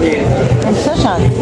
Eso Shanti.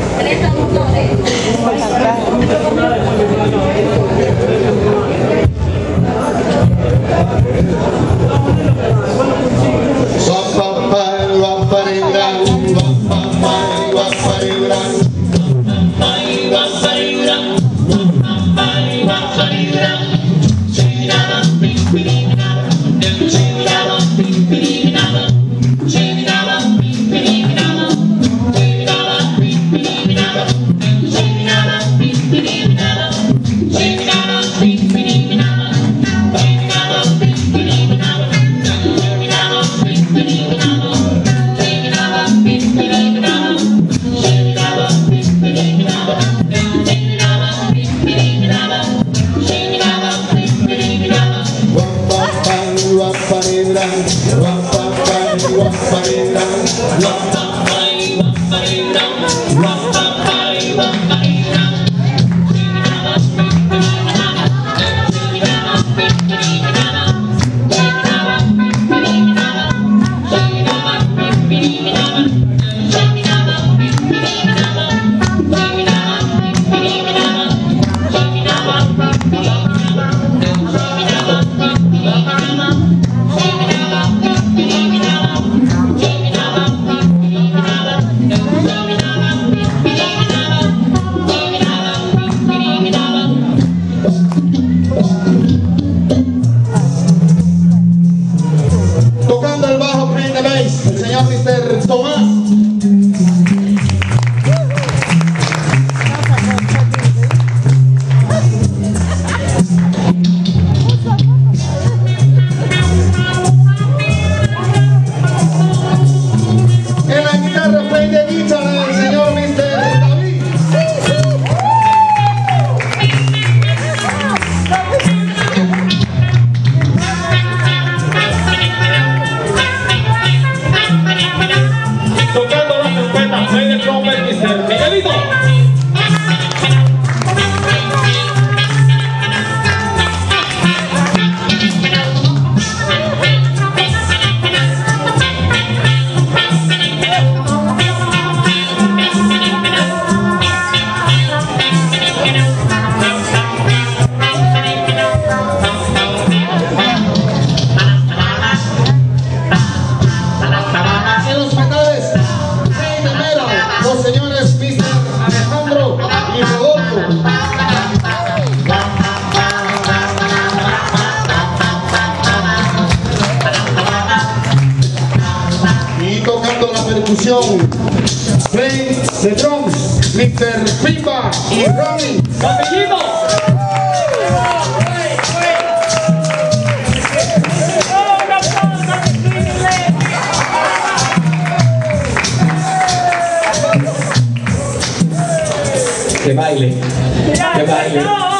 Tocando el bajo frente de bass, el señor Mr. Tomás. En la guitarra play de guitarra, el señor Mr. David. Tocando la trompeta, play de trumpet, Mr. Miguelito. En los metales, primero, los señores Mr. Alejandro y Rodolfo. Y tocando la percusión, play the drums, Mr. Pimba y Ronnie. ¡Capellito! Que baile, que baile.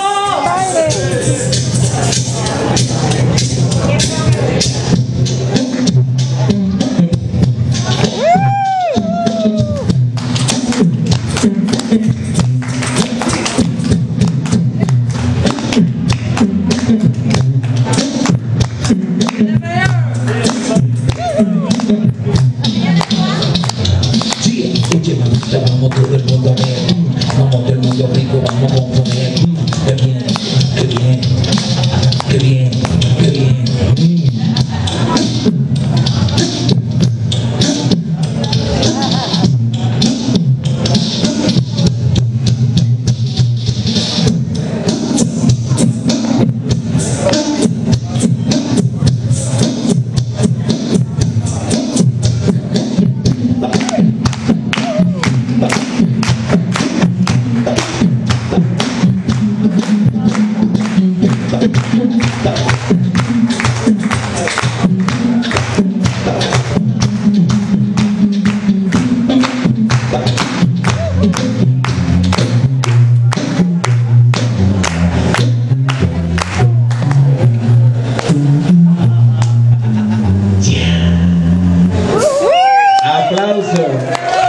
Oye, mamita, vamos todo el mundo a ver. Vamos todo el mundo rico, vamos a componer. Qué bien, qué bien, qué bien, qué bien. Aplauso.